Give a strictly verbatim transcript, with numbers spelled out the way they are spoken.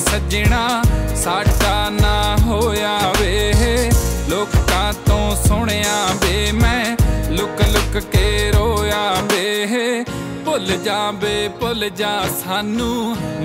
सजना साडा ना होया वे। लोकां तो सुनिया वे मैं लुक लुक के रोया वे। भुल जा बे भुल जा सानू